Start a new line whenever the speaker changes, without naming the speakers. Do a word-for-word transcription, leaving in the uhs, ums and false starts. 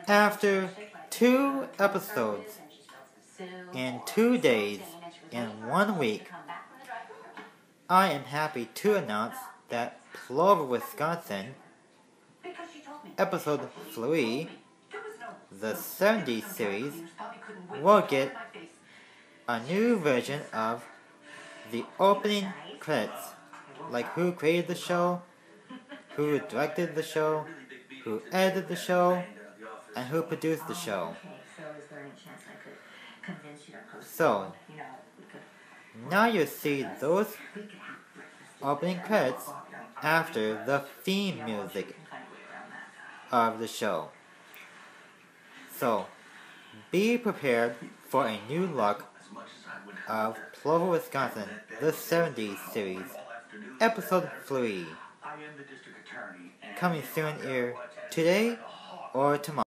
After two episodes in two days in one week, I am happy to announce that Plover Wisconsin, episode three, the seventies series, will get a new version of the opening credits, like who created the show, who directed the show, who edited the show, and who produced the show. So, now you see those opening credits after the theme music of the show. So, be prepared for a new look of Plover Wisconsin, the seventies series, episode three, coming soon either today or tomorrow.